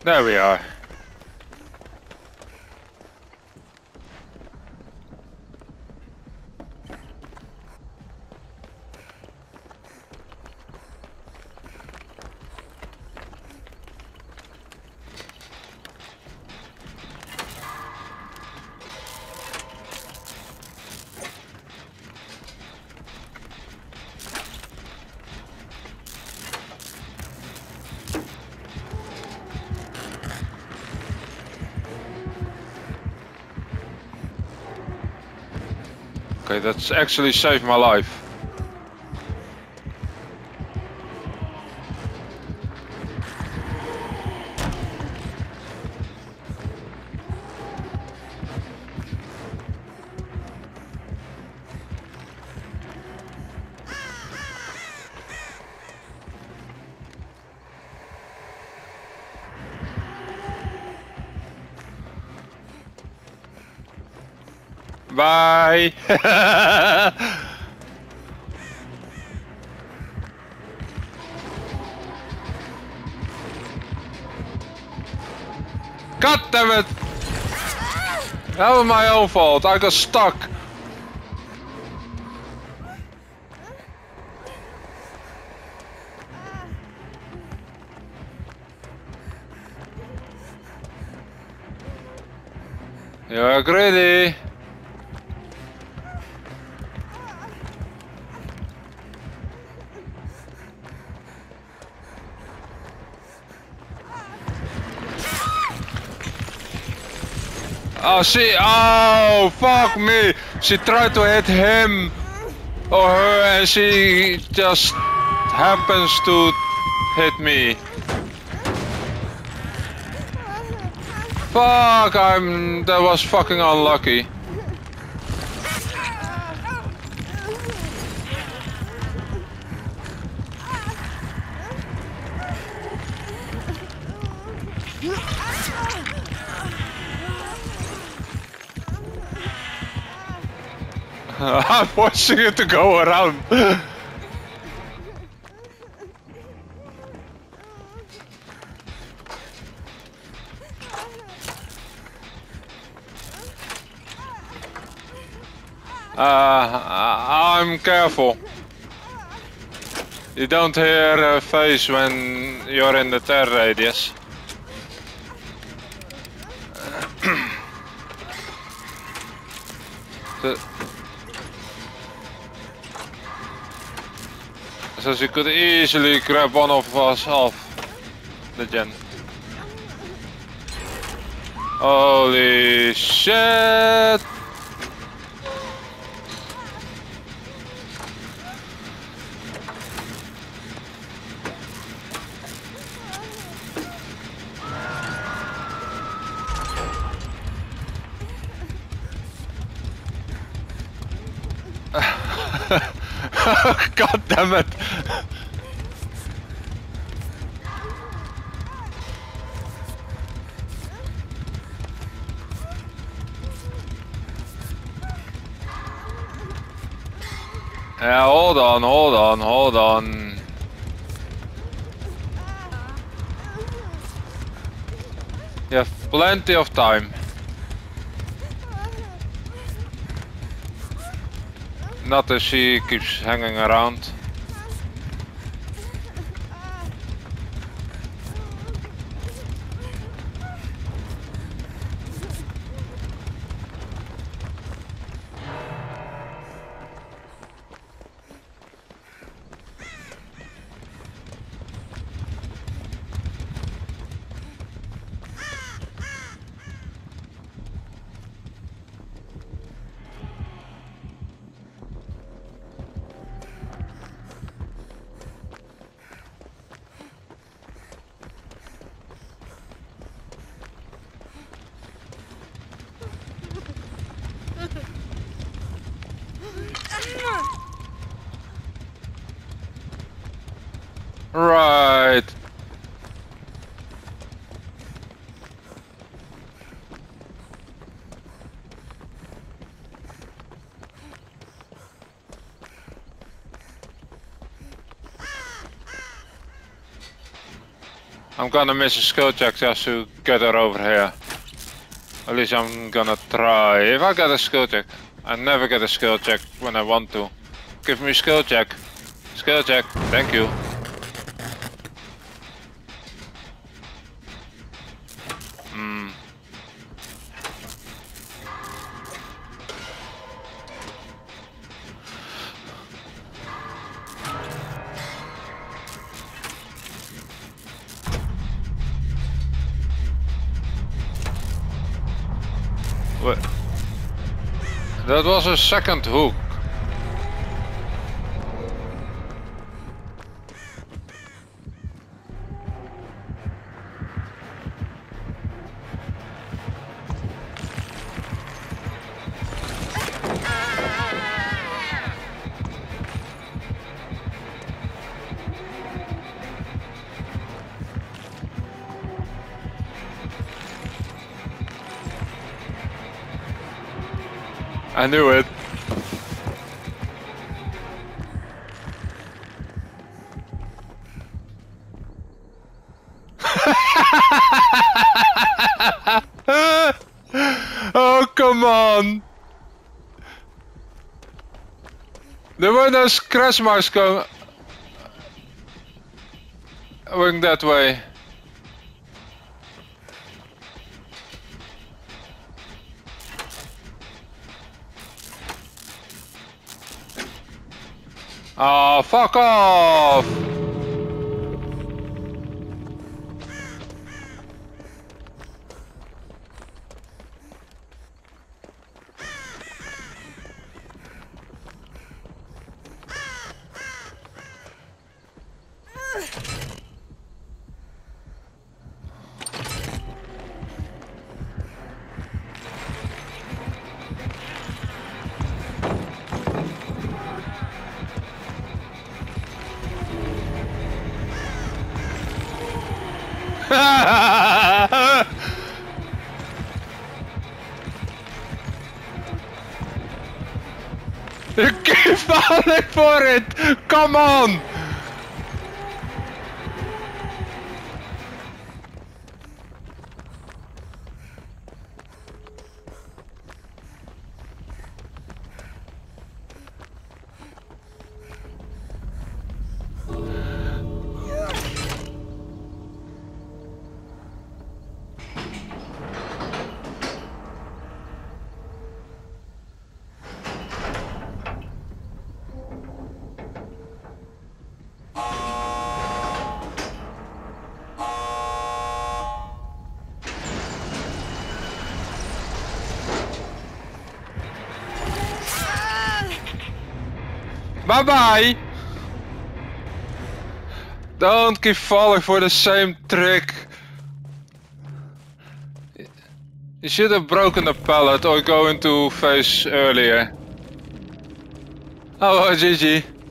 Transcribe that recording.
There we are. Okay, that's actually saved my life. Bye! God damn it! That was my own fault, I got stuck. You're greedy. Oh, oh, fuck me! She tried to hit him or her and she just happens to hit me. Fuck, that was fucking unlucky. I'm forcing it to go around. I'm careful. You don't hear a face when you're in the tear radius. So she could easily grab one of us off the gen. Holy shit! God damn it! Yeah, hold on. You have plenty of time. Not if she keeps hanging around. Right. I'm gonna miss a skill check just to get her over here. At least I'm gonna try. If I get a skill check. I never get a skill check when I want to. Give me a skill check. Skill check. Thank you. What? That was a second hook. I knew it. Oh, come on. There were no scratch marks going that way. Oh, fuck off! You keep falling for it! Come on! Bye bye! Don't keep falling for the same trick. You should have broken the pallet or go into phase earlier. Oh, GG.